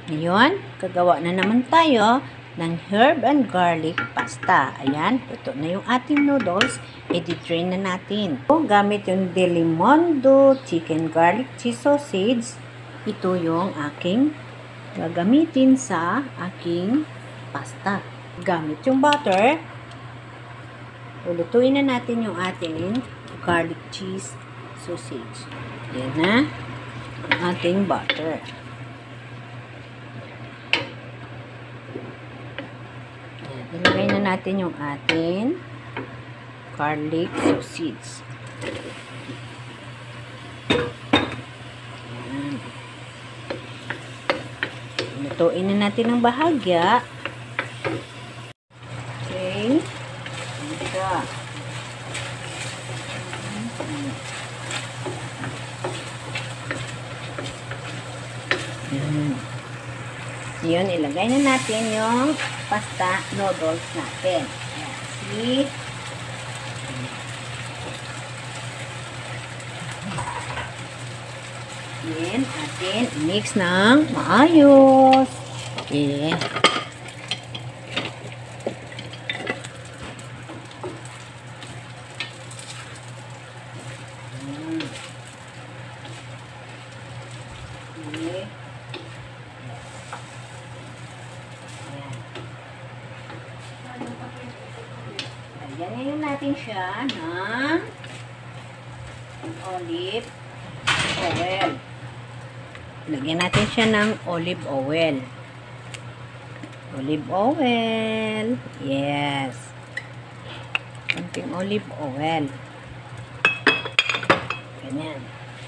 Ngayon, gagawa na naman tayo ng herb and garlic pasta. Ayan, luto na yung ating noodles. I-drain na natin. Gamit yung Delimondo chicken garlic cheese sausage. Ito yung aking gagamitin sa aking pasta. Gamit yung butter. Lulutuin na natin yung ating garlic cheese sausage. Ayan na ang ating butter. Ilagay na natin yung ating garlic sausage. Lutuin na natin ng bahagya. Okay. Ayan siya. Yun, ilagay na natin yung pasta noodles natin. Ayan, see? Then, atin i-mix ng maayos. Okay. Okay. Ayan, ngayon natin siya ng olive oil. Lagyan natin siya ng olive oil. Olive oil. Yes. Konting olive oil. Ganyan.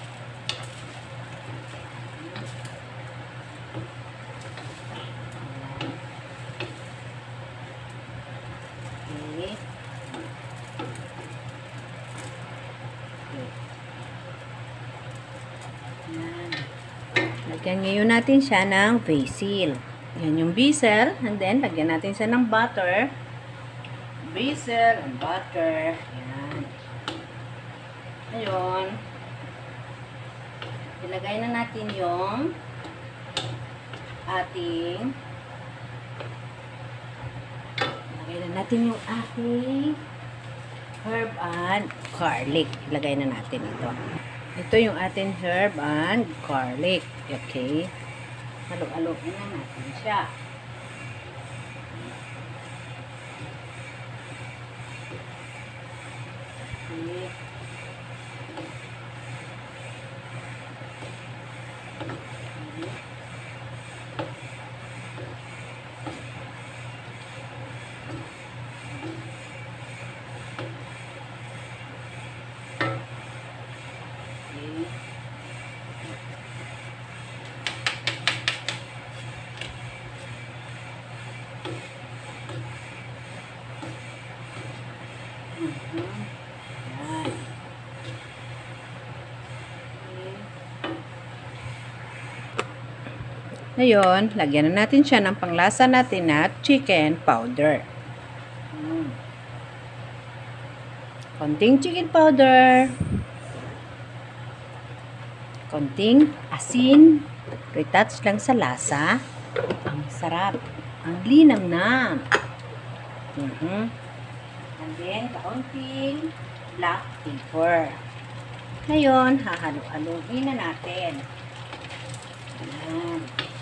Lagyan ngayon natin siya ng basil. Yan yung basil. And then, lagyan natin siya ng butter. Basil and butter. Yan. Ayun. Ilagay na natin yung ating yung ating herb and garlic. Ilagay na natin ito. Ito yung ating herb and garlic. Okay. Halo-haloin na natin siya. Okay. Ngayon, lagyan na natin siya ng panglasa natin na chicken powder. Konting chicken powder. Konting asin. Retouch lang sa lasa. Ang sarap. Ang linamnam. And then, kaunting black pepper. Ngayon, hahalo-haloin na natin. Ayan.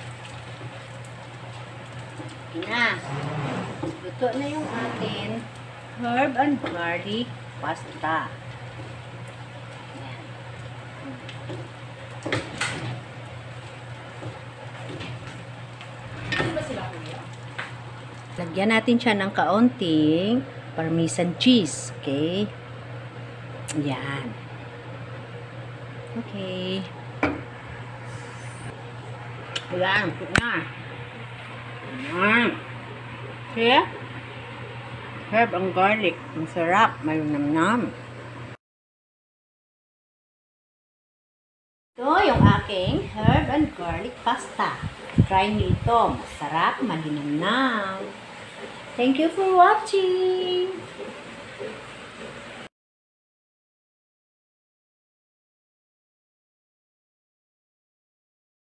Na. Luto na yung atin herb and garlic pasta. Ayan. Lagyan natin siya ng kaunting parmesan cheese. Okay? Ayan. Okay. Ayan. Put na. Kaya, herb ang garlic. Ang sarap. May namnam. Ito yung aking herb and garlic pasta. Try nyo ito. Masarap, malinamnam. Thank you for watching.